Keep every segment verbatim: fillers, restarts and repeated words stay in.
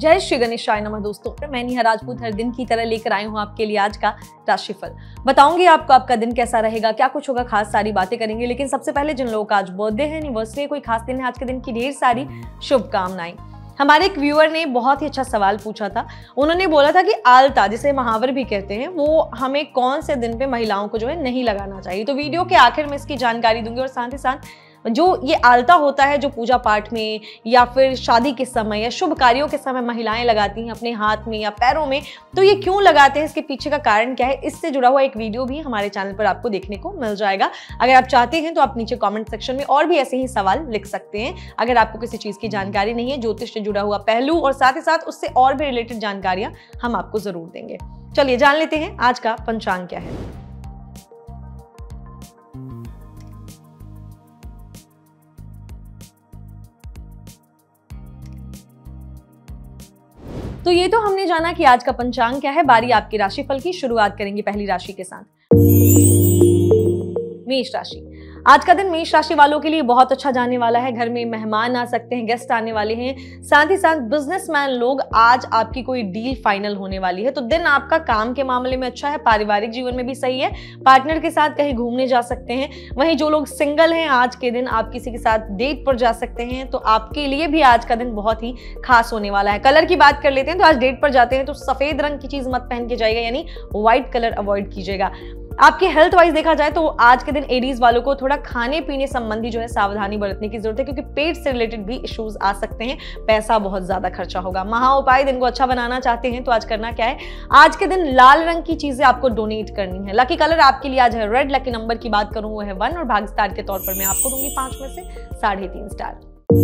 जय श्री गणेशाय नमः दोस्तों, मैं नेहा राजपूत हर दिन की तरह लेकर आई हूँ आपके लिए आज का राशिफल। बताऊंगी आपको आपका दिन कैसा रहेगा, क्या कुछ होगा, खास सारी बातें करेंगे। लेकिन सबसे पहले जिन लोगों का आज बर्थडे है, एनिवर्सरी, कोई खास दिन है, आज के दिन की ढेर सारी शुभकामनाएं। हमारे एक व्यूअर ने बहुत ही अच्छा सवाल पूछा था। उन्होंने बोला था कि आलता, जिसे महावर भी कहते हैं, वो हमें कौन से दिन पे महिलाओं को जो है नहीं लगाना चाहिए। तो वीडियो के आखिर में इसकी जानकारी दूंगी और साथ ही साथ जो ये आलता होता है, जो पूजा पाठ में या फिर शादी के समय या शुभ कार्यों के समय महिलाएं लगाती हैं अपने हाथ में या पैरों में, तो ये क्यों लगाते हैं, इसके पीछे का कारण क्या है, इससे जुड़ा हुआ एक वीडियो भी हमारे चैनल पर आपको देखने को मिल जाएगा। अगर आप चाहते हैं तो आप नीचे कमेंट सेक्शन में और भी ऐसे ही सवाल लिख सकते हैं। अगर आपको किसी चीज की जानकारी नहीं है, ज्योतिष से जुड़ा हुआ पहलू और साथ ही साथ उससे और भी रिलेटेड जानकारियां हम आपको जरूर देंगे। चलिए जान लेते हैं आज का पंचांग क्या है। तो ये तो हमने जाना कि आज का पंचांग क्या है। बारी आपकी राशिफल की। शुरुआत करेंगे पहली राशि के साथ, मेष राशि। आज का दिन मेष राशि वालों के लिए बहुत अच्छा जाने वाला है। घर में मेहमान आ सकते हैं, गेस्ट आने वाले हैं। साथ ही साथ बिजनेसमैन लोग, आज आपकी कोई डील फाइनल होने वाली है। तो दिन आपका काम के मामले में अच्छा है, पारिवारिक जीवन में भी सही है। पार्टनर के साथ कहीं घूमने जा सकते हैं। वहीं जो लोग सिंगल हैं, आज के दिन आप किसी के साथ डेट पर जा सकते हैं। तो आपके लिए भी आज का दिन बहुत ही खास होने वाला है। कलर की बात कर लेते हैं तो आज डेट पर जाते हैं तो सफेद रंग की चीज मत पहन के जाइएगा, यानी व्हाइट कलर अवॉइड कीजिएगा। आपके हेल्थ वाइज देखा जाए तो आज के दिन एडीज वालों को थोड़ा खाने पीने संबंधी जो है सावधानी बरतने की जरूरत है, क्योंकि पेट से रिलेटेड भी इश्यूज आ सकते हैं। पैसा बहुत ज्यादा खर्चा होगा। महा उपाय, दिन को अच्छा बनाना चाहते हैं तो आज करना क्या है, आज के दिन लाल रंग की चीजें आपको डोनेट करनी है। लकी कलर आपके लिए आज है रेड। लकी नंबर की बात करूं वो है वन और भाग्य स्टार के तौर पर मैं आपको दूंगी पांच में से साढ़े तीन स्टार।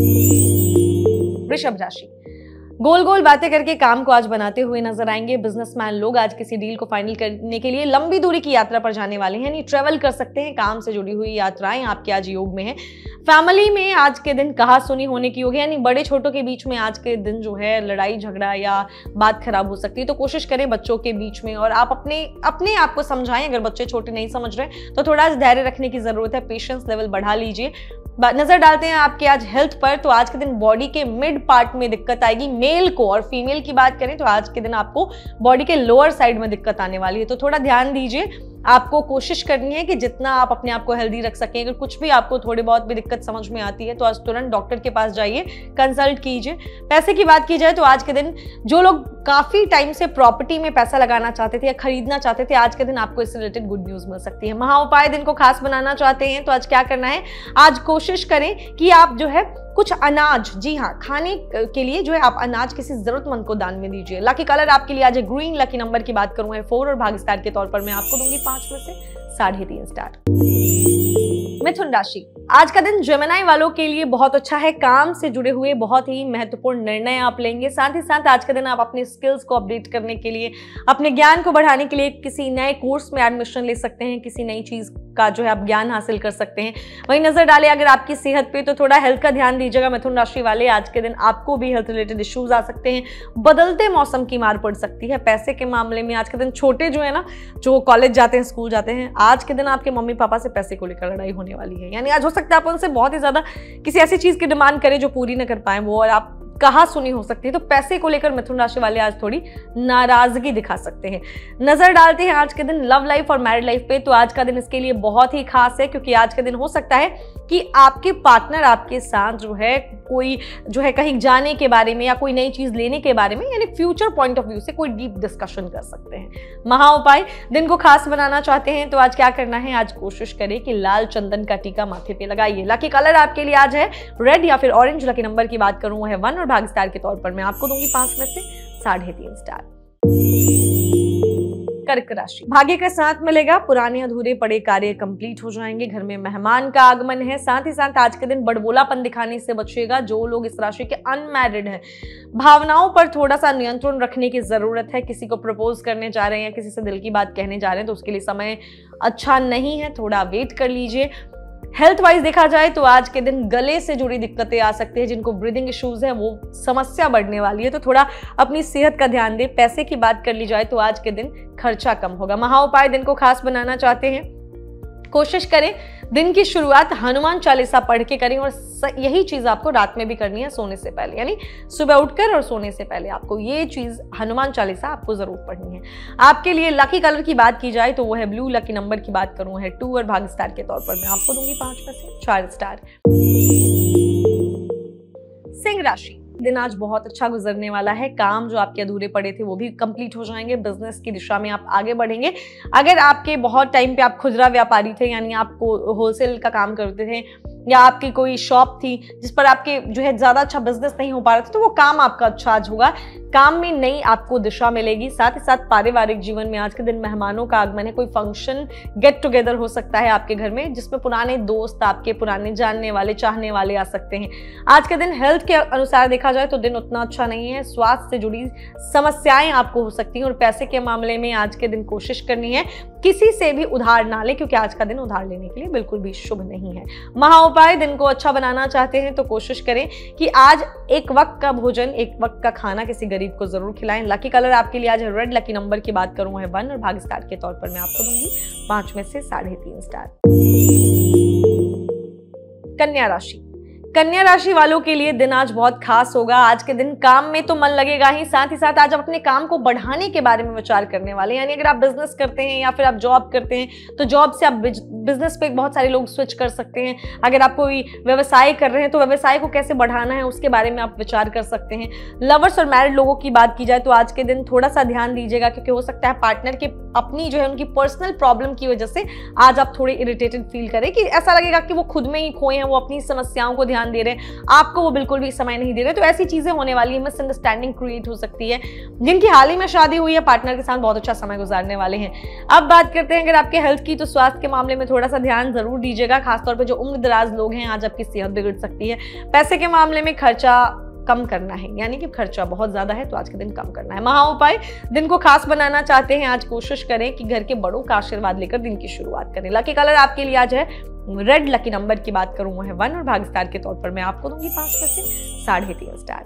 वृषभ राशि। गोल गोल बातें करके काम को आज बनाते हुए नजर आएंगे। बिजनेसमैन लोग आज किसी डील को फाइनल करने के लिए लंबी दूरी की यात्रा पर जाने वाले हैं, यानी ट्रेवल कर सकते हैं। काम से जुड़ी हुई यात्राएं आपके आज योग में है। फैमिली में आज के दिन कहा सुनी होने की होगी, यानी बड़े छोटों के बीच में आज के दिन जो है लड़ाई झगड़ा या बात खराब हो सकती है। तो कोशिश करें बच्चों के बीच में, और आप अपने अपने आप को समझाएं। अगर बच्चे छोटे नहीं समझ रहे तो थोड़ा धैर्य रखने की जरूरत है, पेशेंस लेवल बढ़ा लीजिए। नजर डालते हैं आपके आज हेल्थ पर, तो आज के दिन बॉडी के मिड पार्ट में दिक्कत आएगी मेल को, और फीमेल की बात करें तो आज के दिन आपको बॉडी के लोअर साइड में दिक्कत आने वाली है। तो थोड़ा ध्यान दीजिए। आपको कोशिश करनी है कि जितना आप अपने आप को हेल्दी रख सकें। अगर कुछ भी आपको थोड़ी बहुत भी दिक्कत समझ में आती है तो आज तुरंत डॉक्टर के पास जाइए, कंसल्ट कीजिए। पैसे की बात की जाए तो आज के दिन जो लोग काफी टाइम से प्रॉपर्टी में पैसा लगाना चाहते थे या खरीदना चाहते थे, आज के दिन आपको इससे रिलेटेड गुड न्यूज मिल सकती है। महा उपाय, दिन को खास बनाना चाहते हैं तो आज क्या करना है, आज कोशिश करें कि आप जो है कुछ अनाज, जी हाँ, खाने के लिए जो है आप अनाज किसी जरूरतमंद को दान में दीजिए। लकी कलर आपके लिए आज है ग्रीन। लकी नंबर की बात करूं है फोर और भाग्य स्टार के तौर पर मैं आपको दूंगी पांच में से साढ़े तीन स्टार। मिथुन राशि। आज का दिन जेमिनी वालों के लिए बहुत अच्छा है। काम से जुड़े हुए बहुत ही महत्वपूर्ण निर्णय आप लेंगे। साथ ही साथ आज का दिन आप अपने स्किल्स को अपडेट करने के लिए, अपने ज्ञान को बढ़ाने के लिए किसी नए कोर्स में एडमिशन ले सकते हैं। किसी नई चीज का जो है आप ज्ञान हासिल कर सकते हैं। वहीं नजर डाले अगर आपकी सेहत पे, तो थोड़ा हेल्थ का ध्यान दीजिएगा मिथुन राशि वाले। आज के दिन आपको भी हेल्थ रिलेटेड इश्यूज आ सकते हैं। बदलते मौसम की मार पड़ सकती है। पैसे के मामले में आज के दिन छोटे जो है ना, जो कॉलेज जाते हैं, स्कूल जाते हैं, आज के दिन आपके मम्मी पापा से पैसे को लेकर लड़ाई होने वाली है। यानी आज हो सकता है आप उनसे बहुत ही ज्यादा किसी ऐसी चीज की डिमांड करें जो पूरी ना कर पाए वो, और आप कहा सुनी हो सकती है। तो पैसे को लेकर मिथुन राशि वाले आज थोड़ी नाराजगी दिखा सकते हैं। नजर डालते हैं आज के दिन लव लाइफ और मैरिड लाइफ पे, तो आज का दिन इसके लिए बहुत ही खास है, क्योंकि आज के दिन हो सकता है कि आपके पार्टनर आपके साथ जो है कोई जो है कहीं जाने के बारे में या कोई नई चीज लेने के बारे में, यानी फ्यूचर पॉइंट ऑफ व्यू से कोई डीप डिस्कशन कर सकते हैं। महा उपाय, दिन को खास बनाना चाहते हैं तो आज क्या करना है, आज कोशिश करें कि लाल चंदन का टीका माथे पे लगाइए। लकी कलर आपके लिए आज है रेड या फिर ऑरेंज। लकी नंबर की बात करूं वो है वन और भाग्य स्टार के तौर पर मैं आपको दूंगी पांच में से साढ़े तीन स्टार। कर्क राशि। भाग्य का साथ मिलेगा। पुराने अधूरे पड़े कार्य कंप्लीट हो जाएंगे। घर में मेहमान का आगमन है। साथ ही साथ आज के दिन बड़बोलापन दिखाने से बचिएगा। जो लोग इस राशि के अनमैरिड हैं, भावनाओं पर थोड़ा सा नियंत्रण रखने की जरूरत है। किसी को प्रपोज करने जा रहे हैं या किसी से दिल की बात कहने जा रहे हैं तो उसके लिए समय अच्छा नहीं है, थोड़ा वेट कर लीजिए। हेल्थ वाइज देखा जाए तो आज के दिन गले से जुड़ी दिक्कतें आ सकती है। जिनको ब्रीदिंग इश्यूज है वो समस्या बढ़ने वाली है, तो थोड़ा अपनी सेहत का ध्यान दें। पैसे की बात कर ली जाए तो आज के दिन खर्चा कम होगा। महा उपाय, दिन को खास बनाना चाहते हैं कोशिश करें दिन की शुरुआत हनुमान चालीसा पढ़ के करें और यही चीज आपको रात में भी करनी है सोने से पहले, यानी सुबह उठकर और सोने से पहले आपको ये चीज हनुमान चालीसा आपको जरूर पढ़नी है। आपके लिए लकी कलर की बात की जाए तो वो है ब्लू, लकी नंबर की बात करूं है टू और भाग्य स्टार के तौर पर मैं आपको दूंगी पांच में से चार स्टार। सिंह राशि, दिन आज बहुत अच्छा गुजरने वाला है। काम जो आपके अधूरे पड़े थे वो भी कंप्लीट हो जाएंगे। बिजनेस की दिशा में आप आगे बढ़ेंगे। अगर आपके बहुत टाइम पे आप खुदरा व्यापारी थे, यानी आपको होलसेल का काम करते थे या आपकी कोई शॉप थी जिस पर आपके जो है ज्यादा अच्छा बिजनेस नहीं हो पा रहा था, तो वो काम आपका अच्छा आज होगा। काम में नई आपको दिशा मिलेगी। साथ ही साथ पारिवारिक जीवन में आज के दिन मेहमानों का आगमन है। कोई फंक्शन, गेट टुगेदर हो सकता है आपके घर में जिसमें पुराने दोस्त, आपके पुराने जानने वाले, चाहने वाले आ सकते हैं। आज के दिन हेल्थ के अनुसार देखा जाए तो दिन उतना अच्छा नहीं है। स्वास्थ्य से जुड़ी समस्याएं आपको हो सकती हैं और पैसे के मामले में आज के दिन कोशिश करनी है किसी से भी उधार ना ले, क्योंकि आज का दिन उधार लेने के लिए बिल्कुल भी शुभ नहीं है। महाउपाय, दिन को अच्छा बनाना चाहते हैं तो कोशिश करें कि आज एक वक्त का भोजन, एक वक्त का खाना किसी गरीब को जरूर खिलाएं। लकी कलर आपके लिए आज है रेड, लकी नंबर की बात करूं है वन और भाग्य स्टार के तौर पर मैं आपको दूंगी पांच में से साढ़े तीन स्टार। कन्या राशि, कन्या राशि वालों के लिए दिन आज बहुत खास होगा। आज के दिन काम में तो मन लगेगा ही, साथ ही साथ आज आप अपने काम को बढ़ाने के बारे में विचार करने वाले, यानी अगर आप बिजनेस करते हैं या फिर आप जॉब करते हैं तो जॉब से आप बिजनेस पे बहुत सारे लोग स्विच कर सकते हैं। अगर आप कोई व्यवसाय कर रहे हैं तो व्यवसाय को कैसे बढ़ाना है उसके बारे में आप विचार कर सकते हैं। लवर्स और मैरिड लोगों की बात की जाए तो आज के दिन थोड़ा सा ध्यान दीजिएगा, क्योंकि हो सकता है पार्टनर के अपनी जो है उनकी पर्सनल प्रॉब्लम की वजह से आज आप थोड़े इरिटेटेड फील करें, कि ऐसा लगेगा कि वो खुद में ही खोए हैं, वो अपनी समस्याओं को ध्यान दे रहे हैं, आपको वो बिल्कुल भी समय नहीं दे रहे। तो ऐसी चीजें होने वाली है, मिसअंडरस्टैंडिंग क्रिएट हो सकती है। जिनकी हाल ही में शादी हुई है पार्टनर के साथ बहुत अच्छा समय गुजारने वाले हैं। अब बात करते हैं अगर आपके हेल्थ की, तो स्वास्थ्य के मामले में थोड़ा सा ध्यान जरूर दीजिएगा, खासतौर पर जो उम्र दराज लोग हैं आज आपकी सेहत बिगड़ सकती है। पैसे के मामले में खर्चा कम करना है, यानी कि खर्चा बहुत ज्यादा है तो आज के दिन कम करना है। महाउपाय, दिन को खास बनाना चाहते हैं आज कोशिश करें कि घर के बड़ों का आशीर्वाद लेकर दिन की शुरुआत करें। लकी कलर आपके लिए आज है रेड, लकी नंबर की बात करूं है वन और भाग्य स्टार के तौर पर मैं आपको दूंगी पांच में से साढ़े तीन स्टार।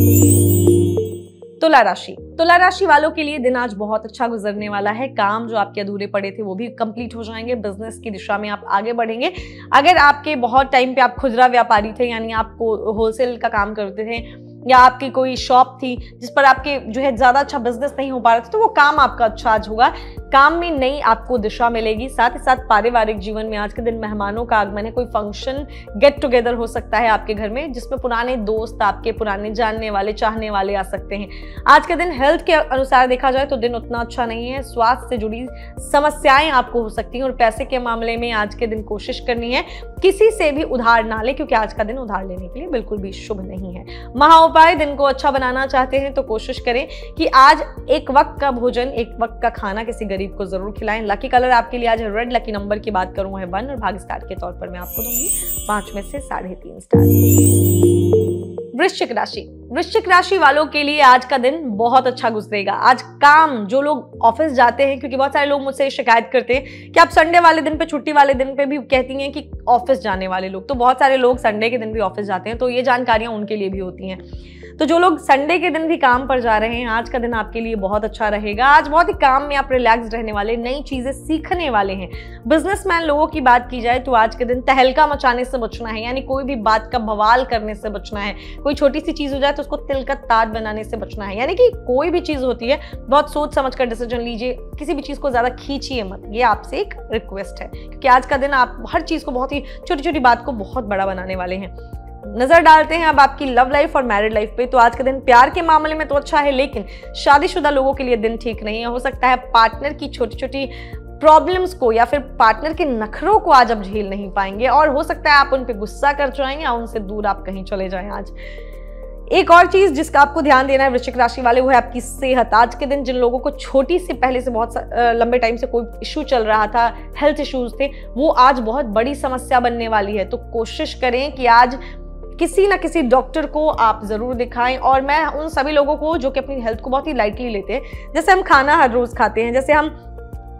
तुला राशि, तुला राशि वालों के लिए दिन आज बहुत अच्छा गुजरने वाला है। काम जो आपके अधूरे पड़े थे वो भी कंप्लीट हो जाएंगे। बिजनेस की दिशा में आप आगे बढ़ेंगे। अगर आपके बहुत टाइम पे आप खुदरा व्यापारी थे, यानी आपको होलसेल का काम करते थे या आपकी कोई शॉप थी जिस पर आपके जो है ज्यादा अच्छा बिजनेस नहीं हो पा रहा था, तो वो काम आपका अच्छा आज होगा। काम में नई आपको दिशा मिलेगी। साथ ही साथ पारिवारिक जीवन में आज के दिन मेहमानों का आगमन है। कोई फंक्शन, गेट टुगेदर हो सकता है आपके घर में जिसमें पुराने दोस्त, आपके पुराने जानने वाले, चाहने वाले आ सकते हैं। आज के दिन हेल्थ के अनुसार देखा जाए तो दिन उतना अच्छा नहीं है। स्वास्थ्य से जुड़ी समस्याएं आपको हो सकती हैं और पैसे के मामले में आज के दिन कोशिश करनी है किसी से भी उधार ना ले, क्योंकि आज का दिन उधार लेने के लिए बिल्कुल भी शुभ नहीं है। महाउपाय, दिन को अच्छा बनाना चाहते हैं तो कोशिश करें कि आज एक वक्त का भोजन, एक वक्त का खाना किसी गरीब को जरूर खिलाएं। लकी कलर आपके लिए आज है रेड, लकी नंबर की बात करूं है वन और भाग्य स्टार के तौर पर मैं आपको दूंगी पांच में से साढ़े तीन स्टार। वृश्चिक राशि, वृश्चिक राशि वालों के लिए आज का दिन बहुत अच्छा गुजरेगा। आज काम, जो लोग ऑफिस जाते हैं, क्योंकि बहुत सारे लोग मुझसे शिकायत करते हैं कि आप संडे वाले दिन पे, छुट्टी वाले दिन पे भी कहती हैं कि ऑफिस जाने वाले लोग, तो बहुत सारे लोग संडे के दिन भी ऑफिस जाते हैं, तो ये जानकारियां उनके लिए भी होती हैं। तो जो लोग संडे के दिन भी काम पर जा रहे हैं, आज का दिन आपके लिए बहुत अच्छा रहेगा। आज बहुत ही काम में आप रिलैक्स रहने वाले, नई चीजें सीखने वाले हैं। बिजनेसमैन लोगों की बात की जाए तो आज के दिन तहलका मचाने से बचना है, यानी कोई भी बात का बवाल करने से बचना है। कोई छोटी सी चीज हो जाए तो उसको तिल का ताज बनाने से बचना है, यानी कि कोई भी चीज होती है बहुत सोच समझ कर डिसीजन लीजिए। किसी भी चीज को ज्यादा खींचिए मत, ये आपसे एक रिक्वेस्ट है, क्योंकि आज का दिन आप हर चीज को, बहुत ही छोटी छोटी बात को बहुत बड़ा बनाने वाले हैं। नजर डालते हैं अब आपकी लव लाइफ और मैरिड लाइफ पे। तो आज के दिन प्यार के मामले में तो अच्छा है, लेकिन शादीशुदा लोगों के लिए दिन ठीक नहीं है। हो सकता है पार्टनर की छोटी छोटी प्रॉब्लम्स को या फिर पार्टनर के नखरों को आज आप झेल नहीं पाएंगे, और हो सकता है आप उन पे गुस्सा कर जाएंगे या उनसे दूर आप कहीं चले जाएं। आज एक और चीज जिसका आपको ध्यान देना है वृश्चिक राशि वाले, वो है आपकी सेहत। आज के दिन जिन लोगों को छोटी सी, पहले से बहुत लंबे टाइम से कोई इशू चल रहा था, हेल्थ इश्यूज थे, वो आज बहुत बड़ी समस्या बनने वाली है। तो कोशिश करें कि आज किसी ना किसी डॉक्टर को आप जरूर दिखाएं। और मैं उन सभी लोगों को जो कि अपनी हेल्थ को बहुत ही लाइटली लेते हैं, जैसे हम खाना हर रोज खाते हैं, जैसे हम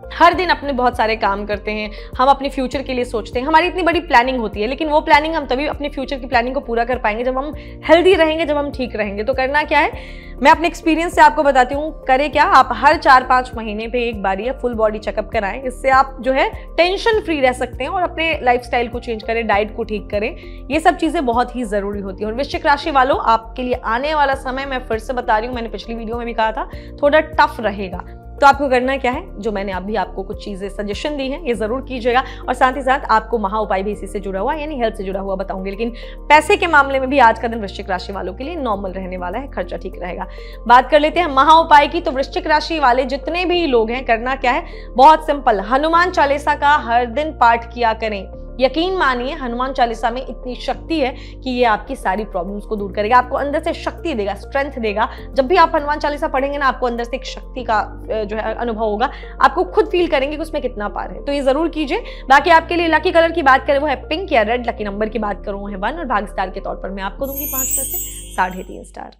हर दिन अपने बहुत सारे काम करते हैं, हम अपने फ्यूचर के लिए सोचते हैं, हमारी इतनी बड़ी प्लानिंग होती है, लेकिन वो प्लानिंग हम तभी अपने फ्यूचर की प्लानिंग को पूरा कर पाएंगे जब हम हेल्दी रहेंगे, जब हम ठीक रहेंगे। तो करना क्या है, मैं अपने एक्सपीरियंस से आपको बताती हूँ। करें क्या, आप हर चार पाँच महीने पे एक बार या फुल बॉडी चेकअप कराएं। इससे आप जो है टेंशन फ्री रह सकते हैं और अपने लाइफस्टाइल को चेंज करें, डाइट को ठीक करें। ये सब चीज़ें बहुत ही ज़रूरी होती हैं। और वृश्चिक राशि वालों, आपके लिए आने वाला समय, मैं फिर से बता रही हूँ, मैंने पिछली वीडियो में भी कहा था, थोड़ा टफ रहेगा। तो आपको करना क्या है, जो मैंने अभी आपको कुछ चीजें सजेशन दी हैं, ये जरूर कीजिएगा। और साथ ही साथ आपको महा उपाय भी इसी से जुड़ा हुआ, यानी हेल्थ से जुड़ा हुआ बताऊंगी। लेकिन पैसे के मामले में भी आज का दिन वृश्चिक राशि वालों के लिए नॉर्मल रहने वाला है, खर्चा ठीक रहेगा। बात कर लेते हैं महा उपाय की। तो वृश्चिक राशि वाले जितने भी लोग हैं, करना क्या है, बहुत सिंपल, हनुमान चालीसा का हर दिन पाठ किया करें। यकीन मानिए, हनुमान चालीसा में इतनी शक्ति है कि ये आपकी सारी प्रॉब्लम्स को दूर करेगा, आपको अंदर से शक्ति देगा, स्ट्रेंथ देगा। जब भी आप हनुमान चालीसा पढ़ेंगे ना, आपको अंदर से एक शक्ति का जो है अनुभव होगा, आपको खुद फील करेंगे कि उसमें कितना पार है। तो ये जरूर कीजिए। बाकी आपके लिए लकी कलर की बात करें वो है पिंक या रेड, लकी नंबर की बात करूं वो है वन, और भाग्य स्टार के तौर पर मैं आपको दूंगी पांच में से साढ़े तीन स्टार।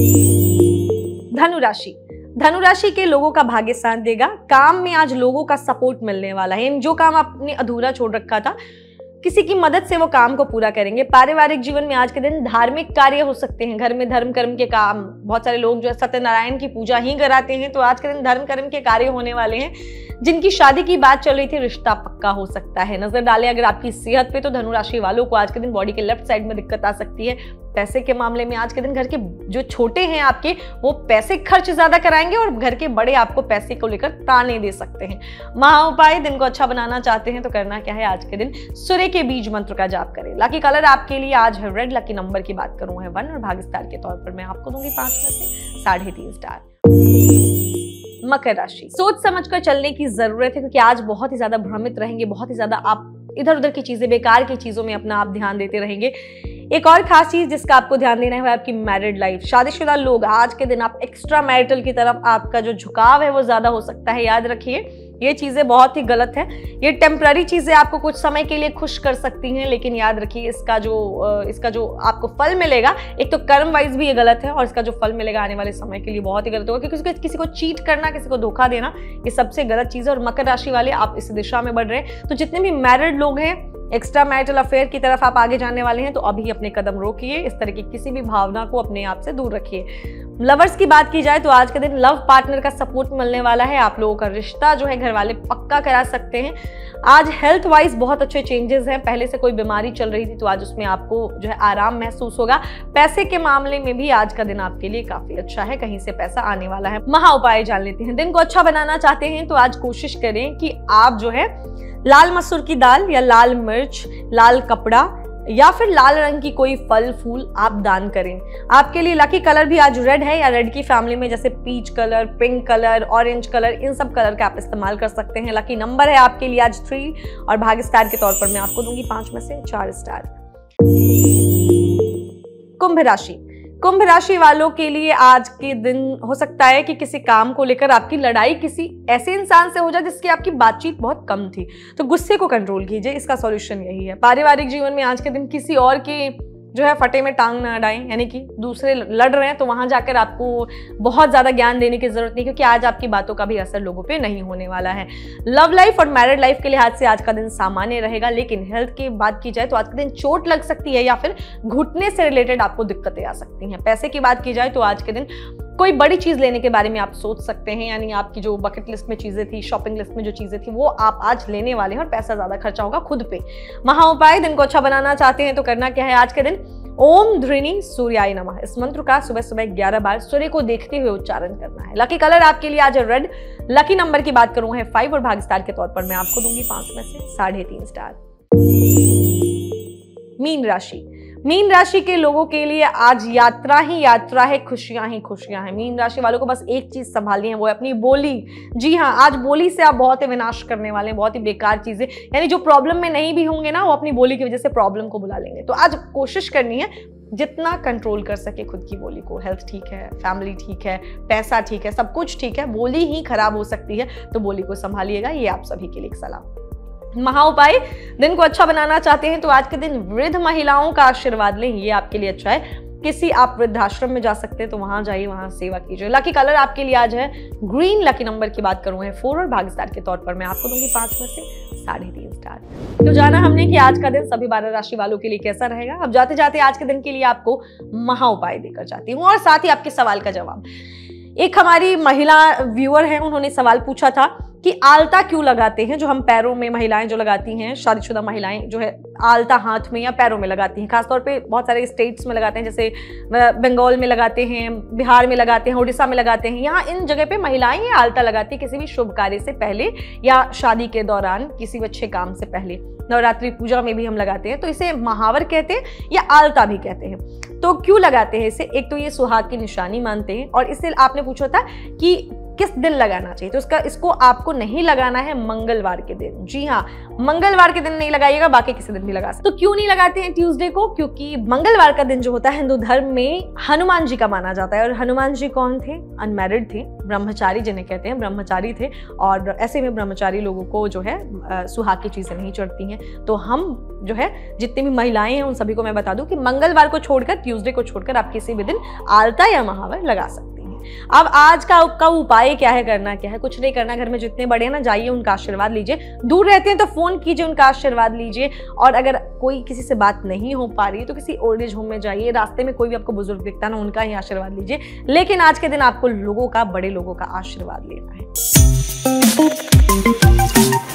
धनु राशि, धनु राशि के लोगों का भाग्य साथ देगा। काम में आज लोगों का सपोर्ट मिलने वाला है। जो काम आपने अधूरा छोड़ रखा था, किसी की मदद से वो काम को पूरा करेंगे। पारिवारिक जीवन में आज के दिन धार्मिक कार्य हो सकते हैं, घर में धर्म कर्म के काम, बहुत सारे लोग जो है सत्यनारायण की पूजा ही कराते हैं, तो आज के दिन धर्म कर्म के कार्य होने वाले हैं। जिनकी शादी की बात चल रही थी, रिश्ता पक्का हो सकता है। नजर डालें अगर आपकी सेहत पे, तो धनु राशि वालों को आज के दिन बॉडी के लेफ्ट साइड में दिक्कत आ सकती है। पैसे के मामले में आज के दिन घर के जो छोटे हैं आपके, वो पैसे खर्च ज्यादा कराएंगे और घर के बड़े आपको पैसे को लेकर ताने दे सकते हैं। महा उपाय, दिन को अच्छा बनाना चाहते हैं तो करना क्या है, आज के दिन सूर्य के बीज मंत्र का जाप करें। लकी कलर आपके लिए आज है रेड, लकी नंबर की बात करूं है वन, और भाग्य स्टार के तौर पर मैं आपको दूंगी पांच में से साढ़े तीन स्टार। मकर राशि, सोच समझकर चलने की जरूरत है, क्योंकि आज बहुत ही ज्यादा भ्रमित रहेंगे, बहुत ही ज्यादा आप इधर उधर की चीजें, बेकार की चीजों में अपना आप ध्यान देते रहेंगे। एक और खास चीज जिसका आपको ध्यान देना है वो आपकी मैरिड लाइफ। शादीशुदा लोग, आज के दिन आप एक्स्ट्रा मैरिटल की तरफ आपका जो झुकाव है वो ज्यादा हो सकता है। याद रखिए, ये चीजें बहुत ही गलत है। ये टेम्पररी चीजें आपको कुछ समय के लिए खुश कर सकती हैं, लेकिन याद रखिए इसका जो इसका जो आपको फल मिलेगा, एक तो कर्म वाइज भी ये गलत है, और इसका जो फल मिलेगा आने वाले समय के लिए बहुत ही गलत होगा, क्योंकि किसी को चीट करना, किसी को धोखा देना, ये सबसे गलत चीज है। और मकर राशि वाले आप इस दिशा में बढ़ रहे हैं। तो जितने भी मैरिड लोग हैं, एक्स्ट्रा मैरिटल अफेयर की तरफ आप आगे जाने वाले हैं, तो अभी अपने कदम रोकिए। इस तरह की किसी भी भावना को अपने आप से दूर रखिए। लवर्स की बात की जाए तो आज के दिन लव पार्टनर का सपोर्ट मिलने वाला है। आप लोगों का रिश्ता जो है घर वाले पक्का करा सकते हैं। आज हेल्थ वाइज बहुत अच्छे चेंजेस हैं। पहले से कोई बीमारी चल रही थी तो आज उसमें आपको जो है आराम महसूस होगा। पैसे के मामले में भी आज का दिन आपके लिए काफी अच्छा है, कहीं से पैसा आने वाला है। महा उपाय जान लेते हैं। दिन को अच्छा बनाना चाहते हैं तो आज कोशिश करें कि आप जो है लाल मसूर की दाल या लाल मिर्च, लाल कपड़ा या फिर लाल रंग की कोई फल फूल आप दान करें। आपके लिए लकी कलर भी आज रेड है, या रेड की फैमिली में जैसे peach colour, pink colour, orange colour, इन सब कलर का आप इस्तेमाल कर सकते हैं। लकी नंबर है आपके लिए आज थ्री, और भाग्य स्टार के तौर पर मैं आपको दूंगी पांच में से चार स्टार। कुंभ राशि, कुंभ राशि वालों के लिए आज के दिन हो सकता है कि किसी काम को लेकर आपकी लड़ाई किसी ऐसे इंसान से हो जाए जिसकी आपकी बातचीत बहुत कम थी, तो गुस्से को कंट्रोल कीजिए, इसका सॉल्यूशन यही है। पारिवारिक जीवन में आज के दिन किसी और की जो है फटे में टांग ना अड़ाएं, यानी कि दूसरे लड़ रहे हैं तो वहां जाकर आपको बहुत ज्यादा ज्ञान देने की जरूरत नहीं, क्योंकि आज आपकी बातों का भी असर लोगों पे नहीं होने वाला है। लव लाइफ और मैरिड लाइफ के लिहाज से आज का दिन सामान्य रहेगा, लेकिन हेल्थ की बात की जाए तो आज के दिन चोट लग सकती है या फिर घुटने से रिलेटेड आपको दिक्कतें आ सकती हैं। पैसे की बात की जाए तो आज के दिन कोई बड़ी चीज लेने के बारे में आप सोच सकते हैं, यानी आपकी जो बकेट लिस्ट में चीजें थी, शॉपिंग लिस्ट में जो चीजें थी, वो आप आज लेने वाले हैं और पैसा ज्यादा खर्चा होगा खुद पे। महा उपाय, दिन को अच्छा बनाना चाहते हैं तो करना क्या है, आज के दिन ओम धृणी सूर्याय नमः, इस मंत्र का सुबह सुबह ग्यारह बार सूर्य को देखते हुए उच्चारण करना है। लकी कलर आपके लिए आज रेड, लकी नंबर की बात करूं है फाइव, और भाग्य स्टार के तौर पर मैं आपको दूंगी पांच में से साढ़े तीन स्टार। मीन राशि, मीन राशि के लोगों के लिए आज यात्रा ही यात्रा है, खुशियां ही खुशियां हैं। मीन राशि वालों को बस एक चीज संभालनी है, वो है अपनी बोली। जी हाँ, आज बोली से आप बहुत ही विनाश करने वाले हैं, बहुत ही बेकार चीजें, यानी जो प्रॉब्लम में नहीं भी होंगे ना, वो अपनी बोली की वजह से प्रॉब्लम को बुला लेंगे। तो आज कोशिश करनी है जितना कंट्रोल कर सके खुद की बोली को। हेल्थ ठीक है, फैमिली ठीक है, पैसा ठीक है, सब कुछ ठीक है, बोली ही खराब हो सकती है, तो बोली को संभालिएगा। ये आप सभी के लिए एक सलाह। महा उपाय, दिन को अच्छा बनाना चाहते हैं तो आज के दिन वृद्ध महिलाओं का आशीर्वाद लें, ये आपके लिए अच्छा है। किसी आप वृद्धाश्रम में जा सकते हैं तो वहां जाइए, वहां सेवा कीजिए। लकी कलर आपके लिए आज है ग्रीन। लकी नंबर की बात करूं है फोर और भाग्यस्टार के तौर पर मैं आपको दूंगी पांच में से साढ़े तीन स्टार। तो जाना हमने कि आज का दिन सभी बारह राशि वालों के लिए कैसा रहेगा। अब जाते जाते आज के दिन के लिए आपको महा उपाय देकर जाती हूँ और साथ ही आपके सवाल का जवाब। एक हमारी महिला व्यूअर है, उन्होंने सवाल पूछा था कि आलता क्यों लगाते हैं, जो हम पैरों में महिलाएं जो लगाती हैं, शादीशुदा महिलाएं जो है आलता हाथ में या पैरों में लगाती हैं। खासतौर पे बहुत सारे स्टेट्स में लगाते हैं, जैसे बंगाल में लगाते हैं, बिहार में लगाते हैं, उड़ीसा में लगाते हैं। यहाँ इन जगह पे महिलाएं ये आलता लगाती है किसी भी शुभ कार्य से पहले या शादी के दौरान, किसी अच्छे काम से पहले। नवरात्रि पूजा में भी हम लगाते हैं, तो इसे महावर कहते हैं या आलता भी कहते हैं। तो क्यों लगाते हैं इसे? एक तो ये सुहाग की निशानी मानते हैं, और इससे आपने पूछा था कि किस दिन लगाना चाहिए, तो इसका इसको आपको नहीं लगाना है मंगलवार के दिन। जी हाँ, मंगलवार के दिन नहीं लगाइएगा, बाकी किसी दिन भी लगा सकते। तो क्यों नहीं लगाते हैं ट्यूसडे को? क्योंकि मंगलवार का दिन जो होता है हिंदू धर्म में हनुमान जी का माना जाता है। और हनुमान जी कौन थे? अनमैरिड थे, ब्रह्मचारी जिन्हें कहते हैं, ब्रह्मचारी थे। और ऐसे में ब्रह्मचारी लोगों को जो है सुहाग की चीजें नहीं चढ़ती हैं। तो हम जो है जितनी भी महिलाएं हैं उन सभी को मैं बता दूं कि मंगलवार को छोड़कर, ट्यूसडे को छोड़कर आप किसी भी दिन आलता या महावर लगा सकते हैं। अब आज का का उपाय क्या है, करना क्या है? कुछ नहीं करना। घर में जितने बड़े हैं ना, जाइए उनका आशीर्वाद लीजिए। दूर रहते हैं तो फोन कीजिए, उनका आशीर्वाद लीजिए। और अगर कोई किसी से बात नहीं हो पा रही है तो किसी ओल्ड एज होम में जाइए, रास्ते में कोई भी आपको बुजुर्ग दिखता ना, उनका ही आशीर्वाद लीजिए। लेकिन आज के दिन आपको लोगों का, बड़े लोगों का आशीर्वाद लेना है।